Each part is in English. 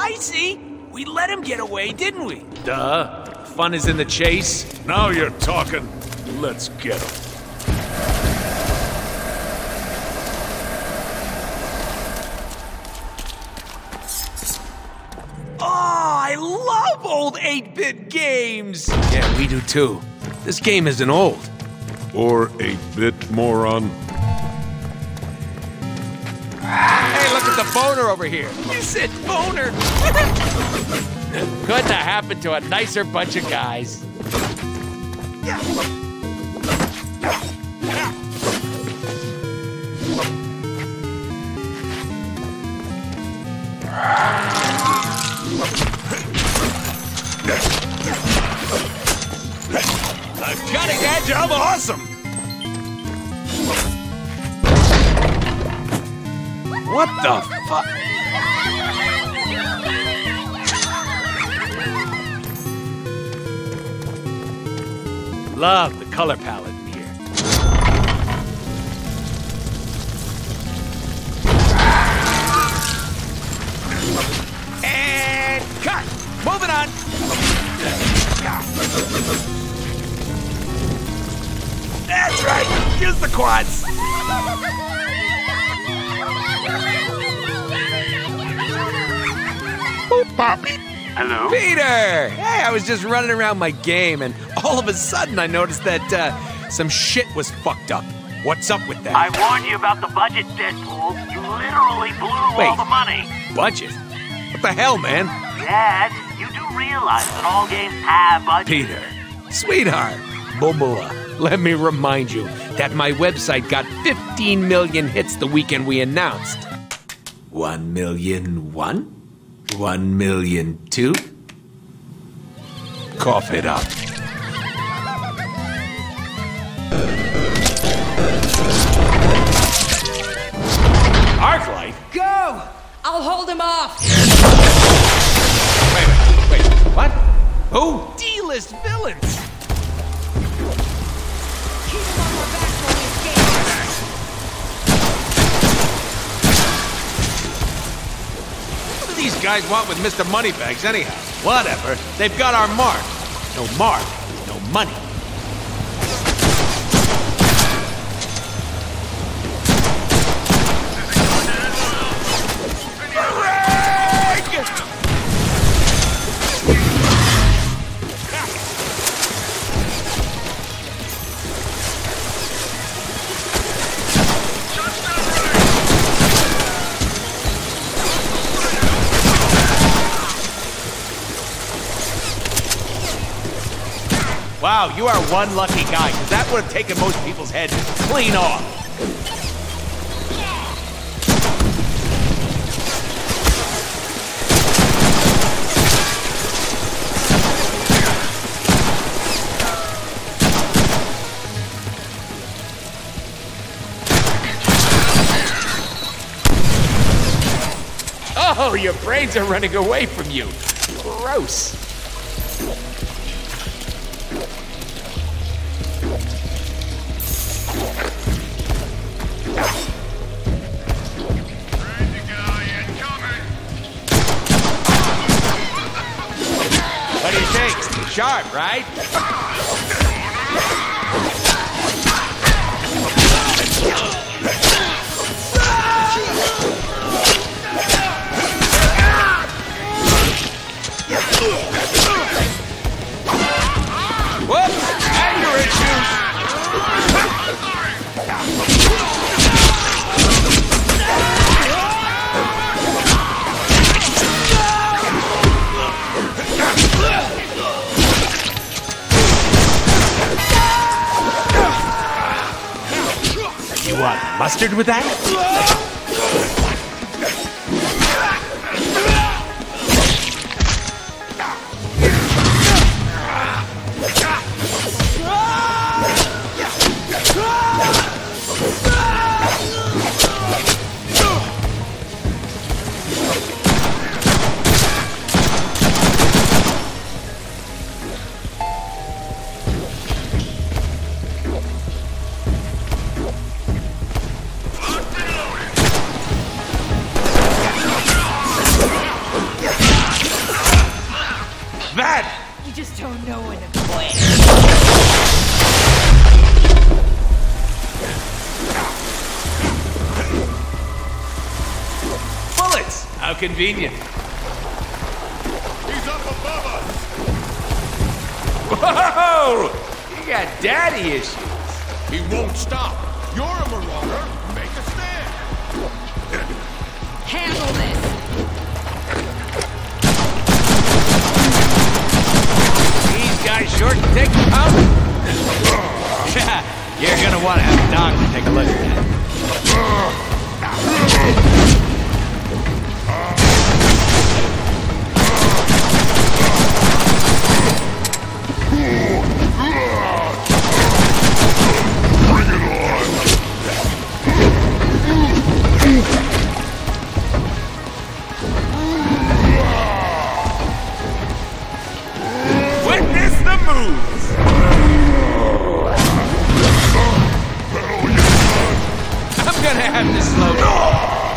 I see. We let him get away, didn't we? Duh. Fun is in the chase. Now you're talking. Let's get him. Oh, I love old 8-bit games. Yeah, we do too. This game isn't old. Or 8-bit, moron. Hey, look at the boner over here. You said boner. Couldn't have happened to a nicer bunch of guys. Cutting edge of awesome. What the fuck? Love the color palette in here. And cut! Moving on! That's right! Use the quads! Bobby. Hello? Peter! Hey, I was just running around my game, and all of a sudden I noticed that some shit was fucked up. What's up with that? I warned you about the budget, Deadpool. You literally blew all the money. Budget? What the hell, man? Dad, you do realize that all games have budgets. Peter, sweetheart, Bubula, let me remind you that my website got 15 million hits the weekend we announced. 1 million one? 1 million two? Cough it up. ARCLIGHT? Go! I'll hold him off! Wait, what? Who? D-list villains! Keep him on my back while we escape. What do these guys want with Mr. Moneybags anyhow? Whatever. They've got our mark. No mark, no money. Wow, you are one lucky guy, because that would have taken most people's heads clean off. Oh, your brains are running away from you. Gross. What do you think? Sharp, right? Whoops! Anger issues! You want mustard with that? that? You just don't know when to quit. Bullets! How convenient. He's up above us! Whoa! You got daddy issues. He won't stop. You're a marauder. Make a stand. Handle this. These guys short to take them out? You're gonna want to have a doctor take a look at that. Witness the moves! I'm gonna have to slow down.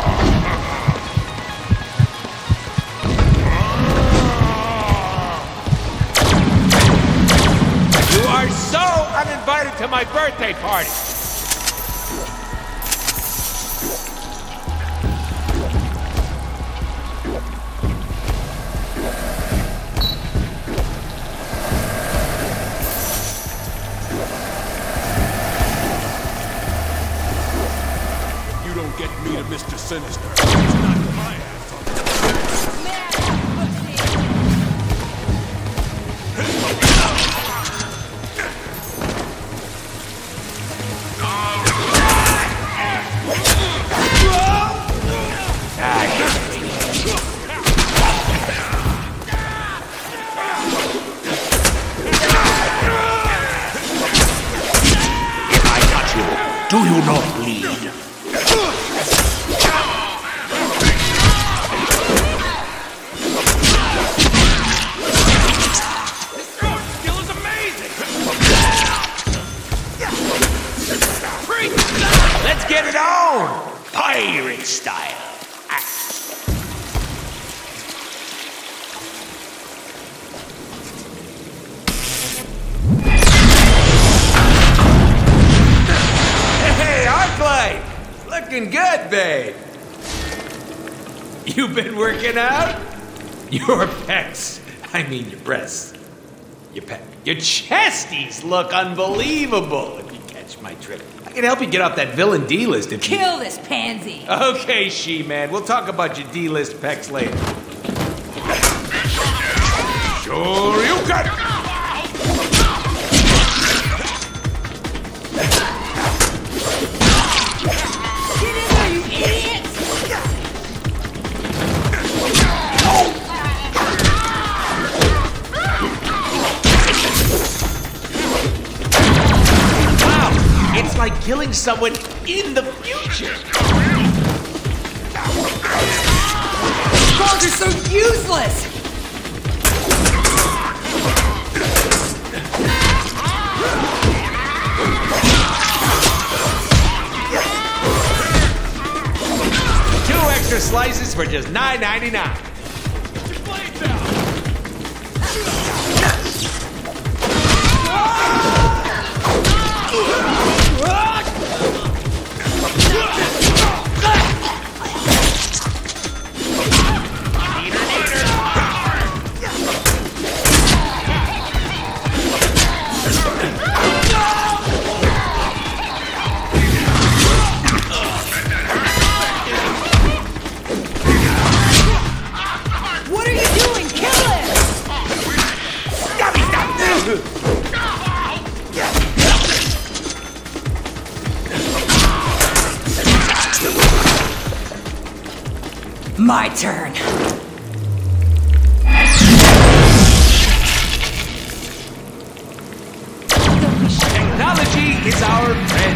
You are so uninvited to my birthday party. You don't get me to Mr. Sinister. It's not my ass on Do you not bleed? Let's get it on! Pirate style. Hey, ARCLIGHT! Looking good, babe. You been working out? Your pecs. I mean your breasts. Your chesties look unbelievable, if you catch my drift. I can help you get off that villain D-list if you... Kill this pansy. Okay, She-Man. We'll talk about your D-list pecs later. Sure you got it! Get in there, you idiot! Wow! It's like killing someone in the future! Balls are so useless! Two extra slices for just $9.99. What are you doing? Kill him! My turn. Technology is our friend.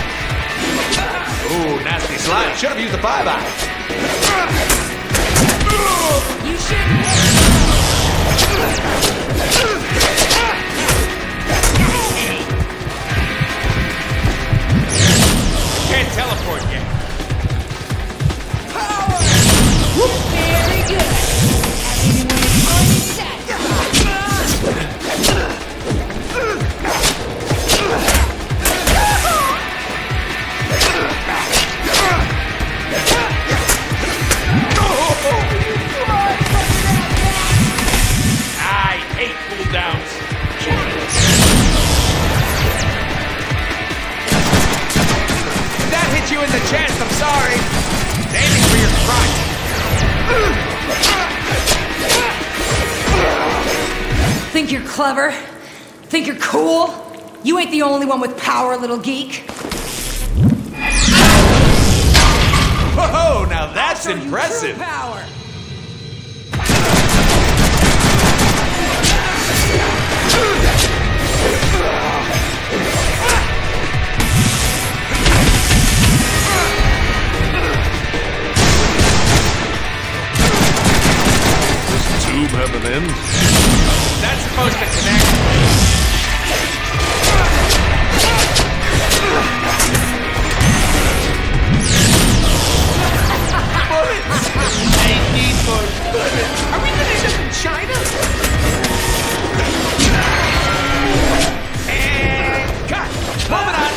Ooh, nasty slime. Should have used the 5-eye. You shouldn't. Can't teleport yet. Power! Very good. Anyone unsatisfied. I hate cooldowns. That hit you in the chest, I'm sorry. It's aiming for your crotch. Think you're clever? Think you're cool? You ain't the only one with power, little geek. Whoa, now that's Show you impressive. true power. Tube have an end? That's supposed to connect. Are we gonna end up in China? And cut. Moving on.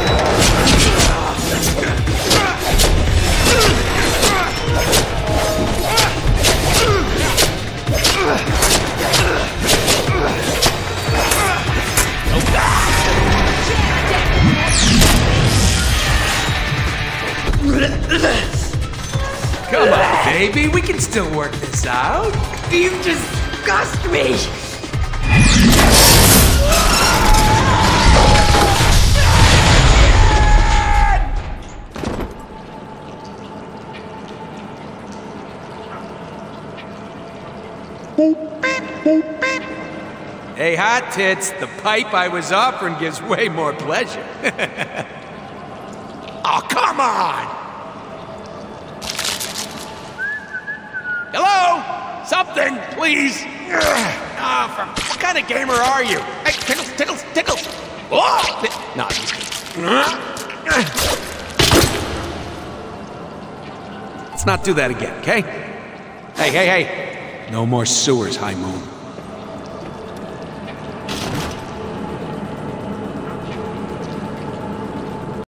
Come on, baby. We can still work this out. You disgust me. Hey, hot tits, the pipe I was offering gives way more pleasure. Oh, come on! Hello? Something, please. What kind of gamer are you? Hey, tickles, tickles, tickles. Oh! No, I'm just kidding. Let's not do that again, okay? Hey, hey, hey. No more sewers, High Moon.